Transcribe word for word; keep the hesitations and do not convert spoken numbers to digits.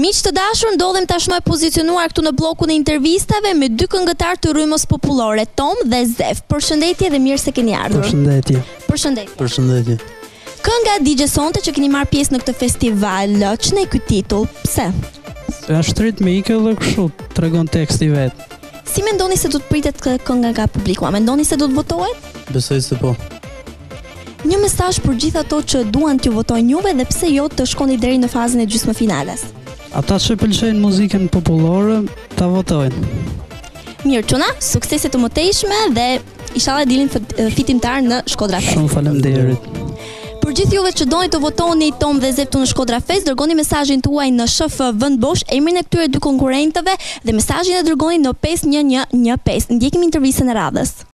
Miq të dashur, ndodhem tashmë e pozicionuar këtu në bllokun e intervistave me dy këngëtar të rrymës popullore, Tom dhe Zef. Përshëndetje dhe mirë se keni ardhur. Përshëndetje. Përshëndetje. Përshëndetje. Kënga Digje Sonte që keni marrë pjesë në këtë festival, ç'ne ky titull? Pse? Është ritmike dhe kështu, tregon teksti vet. Si mendoni se do të pritet kënga nga publiku? A mendoni se do të votohet? Besoj se po. Një mesazh për gjithë ato që duan t'ju votojnë juve dhe pse jo të shkoni deri në fazën e gjysmëfinales. Ata që pëlqejnë muzikën popullore, ta votojnë. Mirë, çuna, suksese të mëtejshme dhe inshallah dilin fitimtar në Shkodra Fest. Shumë faleminderit. Për gjithë juve që doni të votoni Tom dhe Zef në Shkodra Fest, dërgoni mesazhin tuaj në sh f vend bosh, emrin e këtyre dy konkurrentëve dhe mesazhin e dërgoni në pesë një një një pesë. Ndjekim intervistën e radhës.